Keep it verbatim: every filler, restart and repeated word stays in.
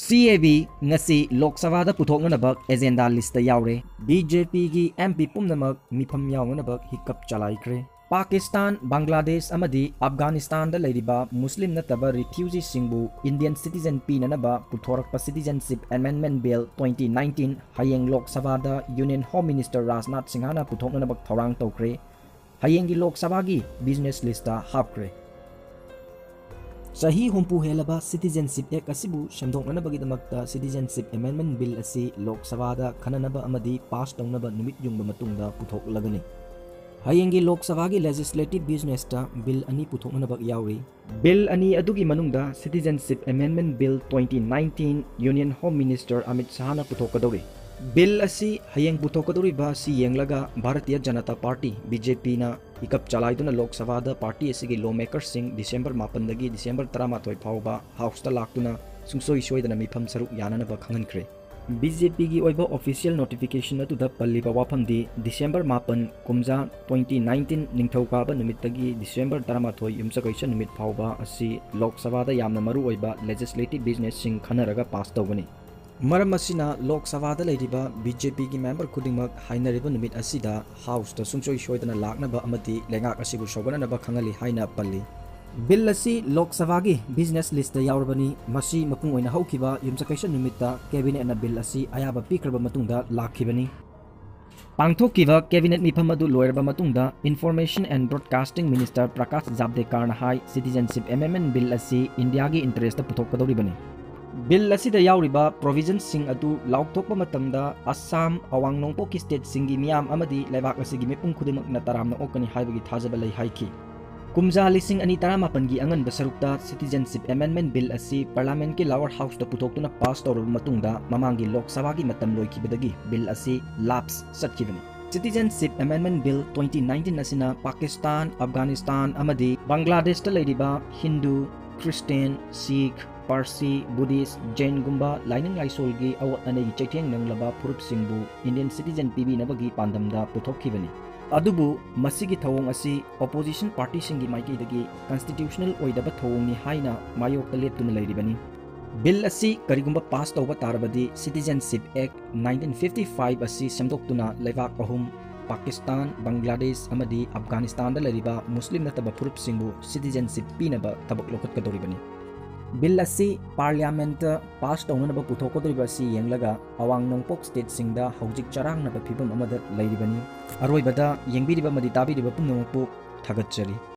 C A B Ngasi Lok Sabha da puthoknaba agenda list da yaore. B J P gi M P pumnamak mifam yawnaba hiccup chalaikre. Pakistan, Bangladesh amadi Afghanistan da leiriba Muslim nataba refugee singbu Indian citizen pinanaba puthorakpa Citizenship Amendment Bill twenty nineteen hayeng Lok Sabha da Union Home Minister Rajnath Singhana puthoknaba thorang tokre. Hayengi Lok Sabha gi business list da hapkre. Sahi humpu helaba Citizenship Act asibu shamdoknanabagidamagta Citizenship Amendment Bill asi Lok Sabha da khananaba amadi pass tawnaba numit yungba matungda puthoklagani. Hayengi Lok Sabha gi legislative business ta bill ani puthoknanabag yauri. Bill ani adugi manungda Citizenship Amendment Bill twenty nineteen Union Home Minister Amit Shahna puthokadori. Bill asi hayeng puthokadori ba si yenglaga Bharatiya Janata Party B J P na ikap chalaiduna Lok Sabha da party asigi lawmakers sing December mapan dagi December taramathoy phawba house ta laktuna sungsoi soidana mifam saruk yananaba khangankre. B J P gi oiba official notification atu da palliba wafamdi December mapan kumja twenty nineteen ningthauka numit dagi December taramathoy yumsakaisa numit phawba asi Lok Sabha da yamna maru oiba legislative business sing khanaraga pass tawgani. Maram asina Lok Sabha da leiriba B J P gi member khudingmak hainariba numit asida house ta sungsoi soidana laknaba amati lengak asibu sogananaba khangali haina palli. Bill asi Lok Sabha gi business list da yaurabani masi mapung oina haukiba yumsakaisa numita cabinet na bill asi ayaba pikraba matungda lakhibani. Pangthokiba cabinet mifam adu loiraba matungda Information and Broadcasting Minister Prakash Javadekar na hai Citizenship Amendment Bill asi India gi interest da puthokadoribani. Bill asida yauriba provisions sing adu laukthokpa matamda Assam awang nongpok state singi miyam amadi lebak asigi mipung khudimak na taramna okani haibagi thajaba lei haiki. Kumja lising ani taramapan gi angan basarukta Citizenship Amendment Bill asi Parliament ki lower house da putoktuna pass tawrab matungda mamangi Lok Sabha gi matam loikibadagi bill asi lapse satkibani. Citizenship Amendment Bill twenty nineteen asina Pakistan, Afghanistan amadi Bangladesh ta leiriba Hindu, Christian, Sikh, Parsi, Buddhist, Jain gumba laining laisolgi awat anegi chaitheng nanglaba phurup singbu Indian citizen P B nabagi pandamda puthokibani. Adubu masigi thawong asi opposition party singi maikidagi constitutional oidaba thawongni haina mayokta leptuna leiribani. Bill asi karigumba pass tawba tarabadi Citizenship Act nineteen fifty-five asi samdoktuna leibak ahum Pakistan, Bangladesh amadi Afghanistan da leiriba Muslim nataba phurup singbu citizenship pinaba tabak lokot kadoribani. Bill asi Parliament pass tawnanaba puthokadoriba si yenglaga awang nongpok state singda hojik charang naba phibam amada leiribani. Aroibada yengbiriba madi tabiriba pumnamakpu thagatchari.